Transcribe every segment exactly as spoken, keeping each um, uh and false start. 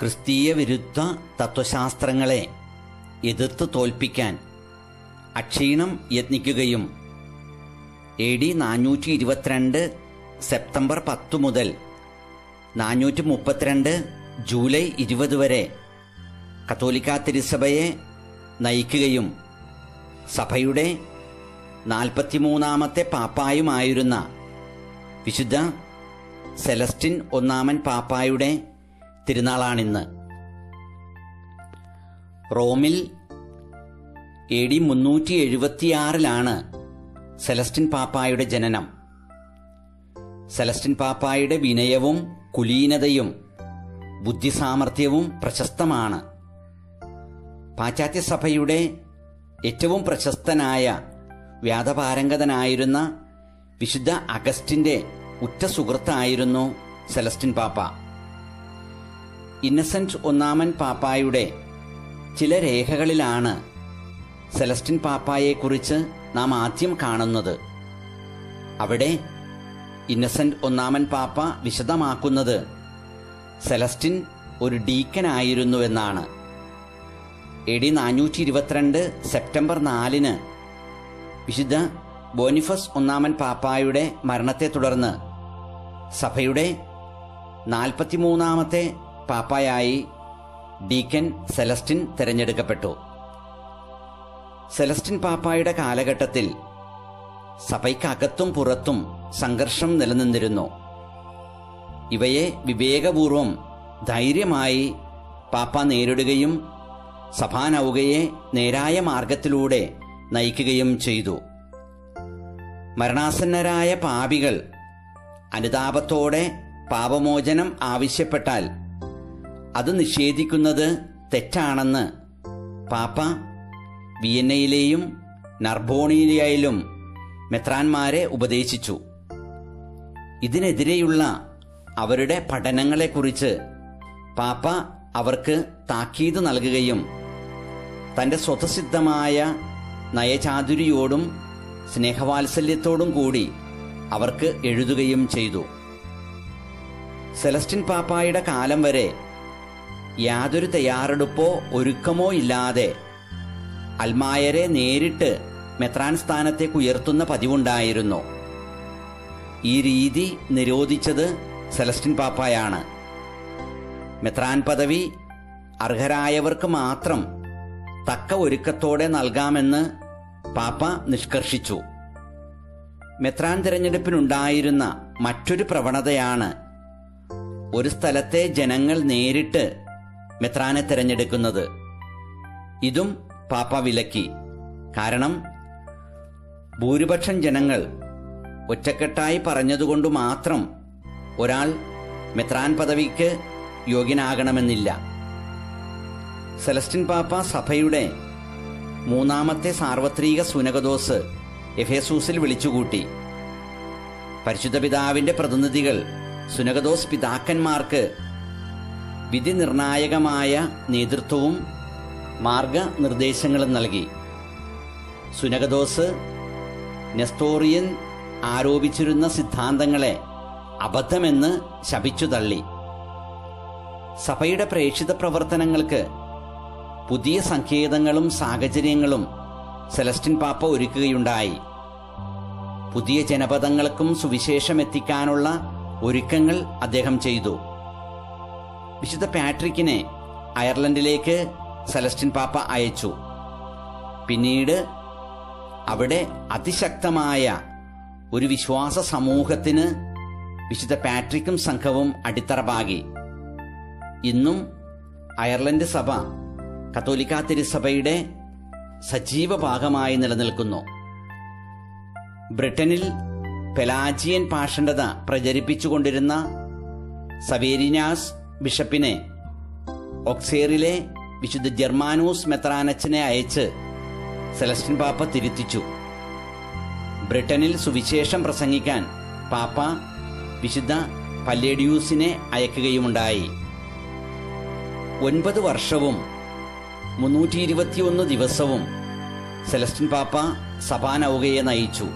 ക്രിസ്തീയ വിരുദ്ധ തത്വശാസ്ത്രങ്ങളെ എതിർത്ത് തോൽപ്പിക്കാൻ അക്ഷീണം യത്നിക്കുകയും എ ഡി നാനൂറ്റി ഇരുപത്തിരണ്ട് സെപ്റ്റംബർ പത്ത് മുതൽ നാനൂറ്റി മുപ്പത്തിരണ്ട് ജൂലൈ ഇരുപത് വരെ കത്തോലിക്കാ തിരുസഭയെ നയിക്കുകയും സഭയുടെ നാൽപ്പത്തിമൂന്നാമത്തെ പാപ്പായുമായിരുന്ന വിശുദ്ധ സെലസ്റ്റിൻ ഒന്നാമൻ പാപ്പായുടെ തിരുനാളാണിന്ന്. റോമിൽ എ ഡി മുന്നൂറ്റി എഴുപത്തിയാറിലാണ് സെലസ്റ്റിൻ പാപ്പായുടെ ജനനം. സെലസ്റ്റിൻ പാപ്പായുടെ വിനയവും കുലീനതയും ബുദ്ധിസാമർഥ്യവും പ്രശസ്തമാണ്. പാശ്ചാത്യ സഭയുടെ ഏറ്റവും പ്രശസ്തനായ വ്യാധപാരംഗതനായിരുന്ന വിശുദ്ധ അഗസ്റ്റിന്റെ ഉറ്റ സുഹൃത്തായിരുന്നു സെലസ്റ്റിൻ പാപ്പ. ഇന്നസെന്റ് ഒന്നാമൻ പാപ്പായുടെ ചില രേഖകളിലാണ് സെലസ്റ്റിൻ പാപ്പായെക്കുറിച്ച് നാം ആദ്യം കാണുന്നത്. അവിടെ ഇന്നസെന്റ് ഒന്നാമൻ പാപ്പ വിശദമാക്കുന്നത് സെലസ്റ്റിൻ ഒരു ഡീക്കനായിരുന്നുവെന്നാണ്. എ ഡി നാനൂറ്റി ഇരുപത്തിരണ്ട് സെപ്റ്റംബർ നാലിന് വിശുദ്ധ ബോനിഫസ് ഒന്നാമൻ പാപ്പായുടെ മരണത്തെ തുടർന്ന് സഭയുടെ നാൽപ്പത്തിമൂന്നാമത്തെ പാപ്പായായി ഡീക്കൻ സെലസ്റ്റിൻ തിരഞ്ഞെടുക്കപ്പെട്ടു. സെലസ്റ്റിൻ പാപ്പായുടെ കാലഘട്ടത്തിൽ സഭയ്ക്കകത്തും പുറത്തും സംഘർഷം നിലനിന്നിരുന്നു. ഇവയെ വിവേകപൂർവം ധൈര്യമായി പാപ്പ നേരിടുകയും സഭാനൗകയെ നേരായ മാർഗത്തിലൂടെ നയിക്കുകയും ചെയ്തു. മരണാസന്നരായ പാപികൾ അനുതാപത്തോടെ പാപമോചനം ആവശ്യപ്പെട്ടാൽ അത് നിഷേധിക്കുന്നത് തെറ്റാണെന്ന് പാപ്പ വിയന്നയിലെയും നർബോണിയിലും മെത്രാന്മാരെ ഉപദേശിച്ചു. ഇതിനെതിരെയുള്ള അവരുടെ പഠനങ്ങളെക്കുറിച്ച് പാപ്പ അവർക്ക് താക്കീത് നൽകുകയും തൻ്റെ സ്വതസിദ്ധമായ നയചാതുരിയോടും സ്നേഹവാത്സല്യത്തോടും കൂടി അവർക്ക് എഴുതുകയും ചെയ്തു. സെലസ്റ്റിൻ പാപ്പായുടെ കാലം വരെ യാതൊരു തയ്യാറെടുപ്പോ ഒരുക്കമോ ഇല്ലാതെ അൽമായരെ നേരിട്ട് മെത്രാൻ സ്ഥാനത്തേക്ക് ഉയർത്തുന്ന പതിവുണ്ടായിരുന്നു. ഈ രീതി നിരോധിച്ചത് സെലസ്റ്റിൻ പാപ്പായാണ്. മെത്രാൻ പദവി അർഹരായവർക്ക് മാത്രം തക്ക ഒരുക്കത്തോടെ നൽകാമെന്ന് പാപ്പ നിഷ്കർഷിച്ചു. മെത്രാൻ തിരഞ്ഞെടുപ്പിനുണ്ടായിരുന്ന മറ്റൊരു പ്രവണതയാണ് ഒരു സ്ഥലത്തെ ജനങ്ങൾ നേരിട്ട് മെത്രാനെ തിരഞ്ഞെടുക്കുന്നത്. ഇതും പാപ്പ വിലക്കി. കാരണം ഭൂരിപക്ഷം ജനങ്ങൾ ഒറ്റക്കെട്ടായി പറഞ്ഞതുകൊണ്ട് മാത്രം ഒരാൾ മെത്രാൻ പദവിക്ക് യോഗ്യനാകണമെന്നില്ല. സെലസ്റ്റിൻ പാപ്പ സഭയുടെ മൂന്നാമത്തെ സാർവത്രിക സുനകദോസ് എഫേസൂസിൽ വിളിച്ചുകൂട്ടി. പരിശുദ്ധ പിതാവിന്റെ പ്രതിനിധികൾ സുനകദോസ് പിതാക്കന്മാർക്ക് വിധി നിർണായകമായ നേതൃത്വവും മാർഗനിർദ്ദേശങ്ങളും നൽകി. സുനകദോസ് നെസ്തോറിയൻ ആരോപിച്ചിരുന്ന സിദ്ധാന്തങ്ങളെ അബദ്ധമെന്ന് ശപിച്ചു തള്ളി. സഭയുടെ പ്രേക്ഷിത പ്രവർത്തനങ്ങൾക്ക് പുതിയ സങ്കേതങ്ങളും സാഹചര്യങ്ങളും സെലസ്റ്റിൻ പാപ്പ ഒരുക്കുകയുണ്ടായി. പുതിയ ജനപദങ്ങൾക്കും സുവിശേഷം എത്തിക്കാനുള്ള ഒരുക്കങ്ങൾ അദ്ദേഹം ചെയ്തു. വിശുദ്ധ പാട്രിക്കിനെ അയർലൻഡിലേക്ക് സെലസ്റ്റിൻ പാപ്പ അയച്ചു. പിന്നീട് അവിടെ അതിശക്തമായ ഒരു വിശ്വാസ സമൂഹത്തിന് വിശുദ്ധ പാട്രിക്കും സംഘവും അടിത്തറ പാകി. ഇന്നും അയർലൻഡ് സഭ കത്തോലിക്കാ തിരുസഭയുടെ സജീവ ഭാഗമായി നിലനിൽക്കുന്നു. ബ്രിട്ടനിൽ പെലാജിയൻ പാഷണ്ഡത പ്രചരിപ്പിച്ചുകൊണ്ടിരുന്ന സവേരിനാസ് ബിഷപ്പിനെ ഒക്സേറിലെ വിശുദ്ധ ജർമാനൂസ് മെത്രാനച്ചനെ അയച്ച് സെലസ്റ്റിൻ പാപ്പ തിരുത്തിച്ചു. ബ്രിട്ടനിൽ സുവിശേഷം പ്രസംഗിക്കാൻ പാപ്പ വിശുദ്ധ പല്ലേഡിയൂസിനെ അയക്കുകയുമുണ്ടായി. ഒൻപത് വർഷവും മുന്നൂറ്റി ഇരുപത്തിയൊന്ന് ദിവസവും സെലസ്റ്റിൻ പാപ്പ സഭാനൗകയെ നയിച്ചു.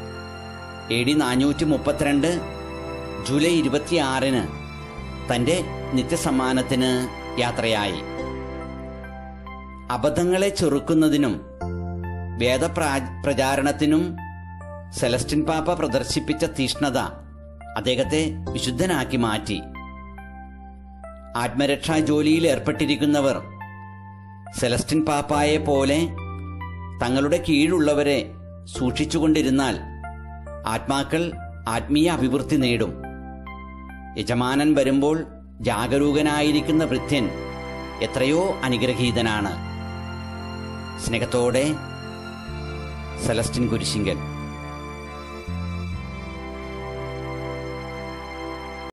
എ ഡി നാനൂറ്റി മുപ്പത്തിരണ്ട് ജൂലൈ ഇരുപത്തിയാറിന് തൻ്റെ നിത്യസമ്മാനത്തിന് യാത്രയായി. അബദ്ധങ്ങളെ ചെറുക്കുന്നതിനും വേദപ്രാ പ്രചാരണത്തിനും സെലസ്റ്റിൻ പാപ്പ പ്രദർശിപ്പിച്ച തീഷ്ണത അദ്ദേഹത്തെ വിശുദ്ധനാക്കി മാറ്റി. ആത്മരക്ഷാ ജോലിയിൽ ഏർപ്പെട്ടിരിക്കുന്നവർ സെലസ്റ്റിൻ പാപ്പായെ പോലെ തങ്ങളുടെ കീഴിലുള്ളവരെ സൂക്ഷിച്ചുകൊണ്ടിരുന്നാൽ ആത്മാക്കൾ ആത്മീയ അഭിവൃദ്ധി നേടും. യജമാനൻ വരുമ്പോൾ ജാഗരൂകനായിരിക്കുന്ന ഭൃത്യൻ എത്രയോ അനുഗ്രഹീതനാണ്. സ്നേഹത്തോടെ, സെലസ്റ്റിൻ കുരിശിങ്കൽ.